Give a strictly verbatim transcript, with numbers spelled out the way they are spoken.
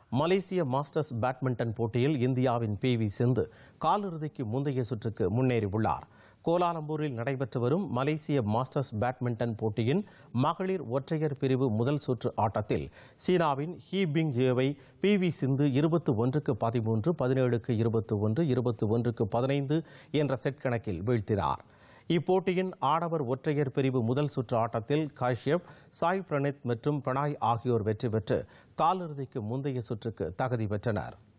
மலேசிய masters badminton போட்டியில் இந்தியாவின் B V சிந்து காலிறுதிக்கு முந்தைய சுற்றுக்கு முன்னேறியுள்ளார். கோலாலம்பூரில் நடைபெற்று வரும் மலேசிய மாஸ்டர்ஸ் பேட்மிண்டன் போட்டியின் மகளிர் ஒற்றையர் பிரிவு முதல் சுற்று ஆட்டத்தில் சீனாவின் ஹீ பிங் ஜியோவை பி வி சிந்து இருபத்தி ஒன்றுக்கு பதிமூன்று, பதினேழுக்கு இருபத்தி ஒன்று, இருபத்தி ஒன்றுக்கு பதினைந்து என்ற செட் கணக்கில் வீழ்த்தினார். இப்போட்டியின் ஆடவர் ஒற்றையர் பிரிவு முதல் சுற்று ஆட்டத்தில் காஷ்யப், சாய் பிரணீத் மற்றும் பிரணாய் ஆகியோர் வெற்றி பெற்று காலிறுதிக்கு முந்தைய சுற்றுக்கு தகுதி பெற்றனர்.